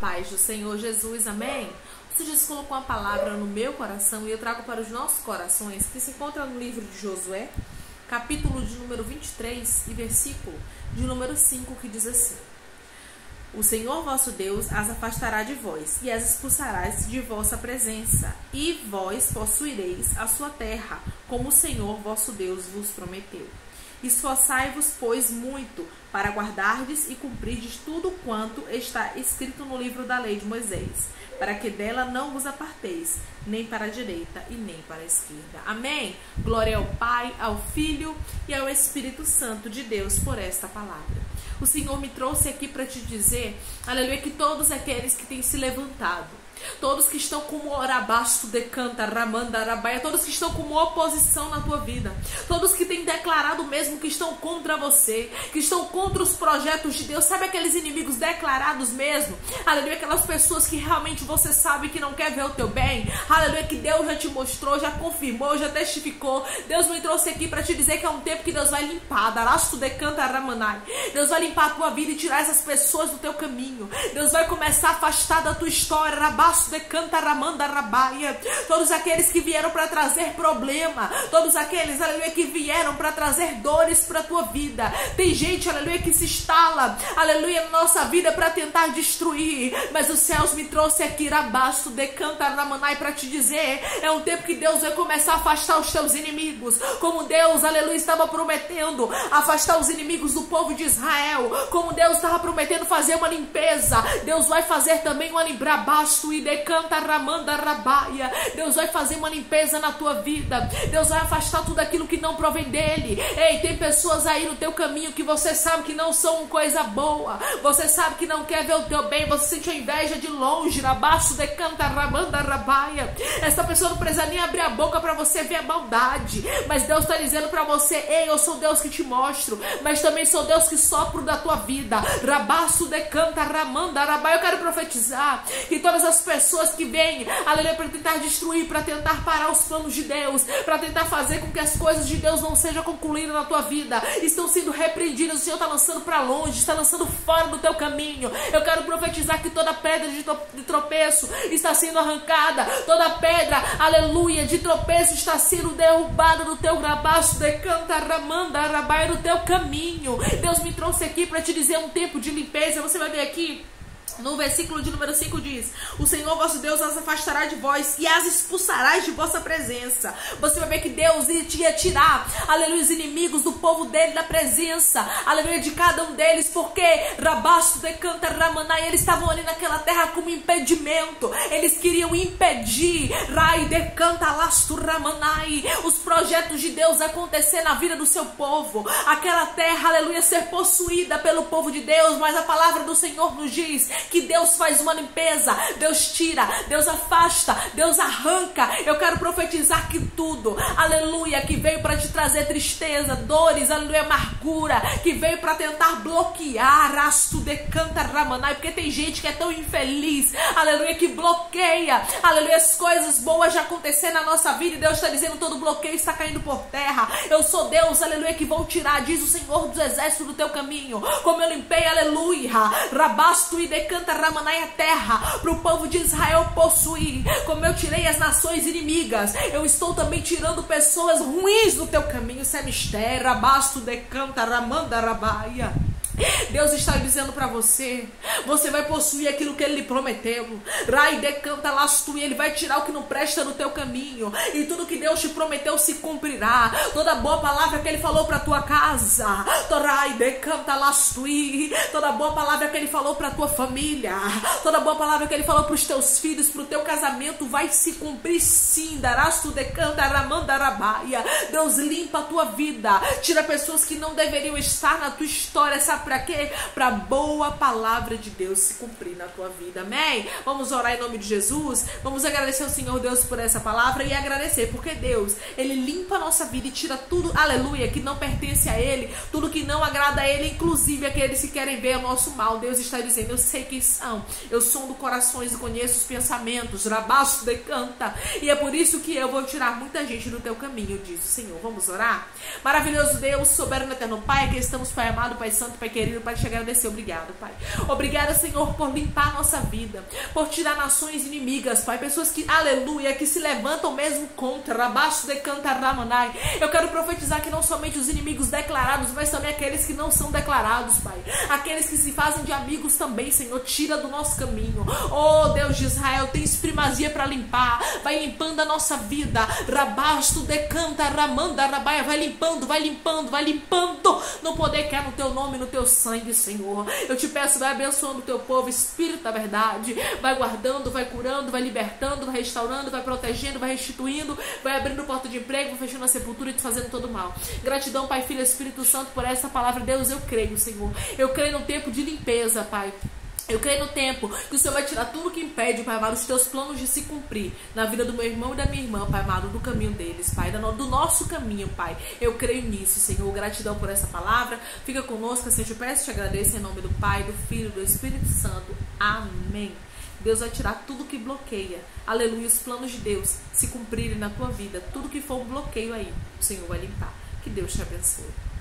paz do Senhor Jesus, amém? O Senhor Jesus colocou uma palavra no meu coração e eu trago para os nossos corações, que se encontra no livro de Josué, capítulo de número 23 e versículo de número 5, que diz assim: O Senhor vosso Deus as afastará de vós e as expulsarás de vossa presença, e vós possuireis a sua terra, como o Senhor vosso Deus vos prometeu. Esforçai-vos, pois, muito para guardardes e cumprirdes tudo quanto está escrito no livro da lei de Moisés, para que dela não vos aparteis, nem para a direita e nem para a esquerda. Amém? Glória ao Pai, ao Filho e ao Espírito Santo de Deus por esta palavra. O Senhor me trouxe aqui para te dizer, aleluia, que todos aqueles que têm se levantado, todos que estão como orabasto decanta, ramanda, arabaia, todos que estão como oposição na tua vida, todos que têm declarado mesmo que estão contra você, que estão contra os projetos de Deus, sabe aqueles inimigos declarados mesmo, aleluia, aquelas pessoas que realmente você sabe que não quer ver o teu bem, aleluia, que Deus já te mostrou, já confirmou, já testificou. Deus me trouxe aqui para te dizer que é um tempo que Deus vai limpar, darasto decanta, ramanai, Deus vai limpar a tua vida e tirar essas pessoas do teu caminho. Deus vai começar a afastar da tua história, rabasto decanta, ramanda, rabaia, todos aqueles que vieram para trazer problema, todos aqueles, aleluia, que vieram para trazer dores para a tua vida. Tem gente, aleluia, que se instala, aleluia, na nossa vida para tentar destruir, mas os céus me trouxe aqui, rabasto decanta, ramanai, para te dizer, é um tempo que Deus vai começar a afastar os teus inimigos, como Deus, aleluia, estava prometendo afastar os inimigos do povo de Israel, como Deus estava prometendo fazer uma limpeza. Deus vai fazer também uma librabasto e decanta, ramanda, rabaia. Deus vai fazer uma limpeza na tua vida. Deus vai afastar tudo aquilo que não provém dele. Ei, tem pessoas aí no teu caminho que você sabe que não são coisa boa, você sabe que não quer ver o teu bem, você sente a inveja de longe, rabaixo, decanta, ramanda, rabaia. Essa pessoa não precisa nem abrir a boca para você ver a maldade, mas Deus está dizendo para você: ei, eu sou Deus que te mostro, mas também sou Deus que sopro da tua vida, rabaço, decanta, ramanda, rabaia. Eu quero profetizar que todas as pessoas que vêm, aleluia, para tentar destruir, para tentar parar os planos de Deus, para tentar fazer com que as coisas de Deus não sejam concluídas na tua vida, estão sendo repreendidas. O Senhor está lançando para longe, está lançando fora do teu caminho. Eu quero profetizar que toda pedra de tropeço está sendo arrancada, toda pedra, aleluia, de tropeço está sendo derrubada do teu rabaço, decanta, ramanda, arabaia, do teu caminho. Deus me trouxe aqui para te dizer um tempo de limpeza. Você vai ver aqui no versículo de número 5 diz: O Senhor vosso Deus as afastará de vós e as expulsarás de vossa presença. Você vai ver que Deus ia tirar, aleluia, os inimigos do povo dele da presença, aleluia, de cada um deles, porque rabasto decanta, ramanai, eles estavam ali naquela terra como impedimento. Eles queriam impedir, rai decanta, lasto, ramanai, os projetos de Deus acontecer na vida do seu povo, aquela terra, aleluia, ser possuída pelo povo de Deus. Mas a palavra do Senhor nos diz que Deus faz uma limpeza, Deus tira, Deus afasta, Deus arranca. Eu quero profetizar que tudo, aleluia, que veio para te trazer tristeza, dores, aleluia, amargura, que veio para tentar bloquear, rasto decanta, ramanai, porque tem gente que é tão infeliz, aleluia, que bloqueia, aleluia, as coisas boas já acontecer na nossa vida, e Deus está dizendo: todo bloqueio está caindo por terra. Eu sou Deus, aleluia, que vou tirar, diz o Senhor dos exércitos, do teu caminho, como eu limpei, aleluia, rabasto e decanta, ramanai, a terra para o povo de Israel possuir, como eu tirei as nações inimigas, eu estou também tirando pessoas ruins do teu caminho. Isso é mistério, rabasto, decanta, ramanda, rabaia. Deus está dizendo para você: você vai possuir aquilo que Ele lhe prometeu. Rai decanta lastu, e Ele vai tirar o que não presta no teu caminho, e tudo que Deus te prometeu se cumprirá. Toda boa palavra que Ele falou para tua casa, torai decanta lastu, toda boa palavra que Ele falou para tua família, toda boa palavra que Ele falou para os teus filhos, para o teu casamento, vai se cumprir sim. Darastu decanta, ramanda, rabaia. Deus limpa a tua vida, tira pessoas que não deveriam estar na tua história. Sabe para quê? Para boa palavra de Deus se cumprir na tua vida, amém? Vamos orar em nome de Jesus, vamos agradecer ao Senhor Deus por essa palavra e agradecer, porque Deus, Ele limpa a nossa vida e tira tudo, aleluia, que não pertence a Ele, tudo que não agrada a Ele, inclusive aqueles que querem ver o nosso mal. Deus está dizendo: eu sei quem são, eu sondo corações e conheço os pensamentos, rabaço decanta, e é por isso que eu vou tirar muita gente do teu caminho, diz o Senhor. Vamos orar? Maravilhoso Deus, soberano eterno Pai, aqui estamos, Pai amado, Pai santo, Pai querido, para te agradecer. Obrigado, Pai. Obrigada, Senhor, por limpar a nossa vida, por tirar nações inimigas, Pai. Pessoas que, aleluia, que se levantam mesmo contra. Abaixo de Cantaramanai. Eu quero profetizar que não somente os inimigos declarados, mas também aqueles que não são declarados, Pai. Aqueles que se fazem de amigos também, Senhor. Tira do nosso caminho. Oh, Deus de Israel, tens primazia para limpar. Vai limpando a nossa vida. Rabasto decanta ramanda rabaia. Vai limpando, vai limpando, vai limpando. No poder que é no teu nome, no teu sangue, Senhor. Eu te peço, vai abençoando o teu povo, Espírito da verdade. Vai guardando, vai curando, vai libertando, vai restaurando, vai protegendo, vai restituindo, vai abrindo porta de emprego, vai fechando a sepultura e te fazendo todo mal. Gratidão, Pai, Filho e Espírito Santo, por essa palavra. Deus, eu creio, Senhor. Eu creio no tempo de limpeza, Pai. Eu creio no tempo que o Senhor vai tirar tudo que impede, Pai amado, os teus planos de se cumprir na vida do meu irmão e da minha irmã, Pai amado, do caminho deles, Pai, do nosso caminho, Pai. Eu creio nisso, Senhor. Gratidão por essa palavra. Fica conosco, assim eu te peço e te agradeço em nome do Pai, do Filho e do Espírito Santo. Amém. Deus vai tirar tudo que bloqueia. Aleluia, os planos de Deus se cumprirem na tua vida. Tudo que for um bloqueio aí, o Senhor vai limpar. Que Deus te abençoe.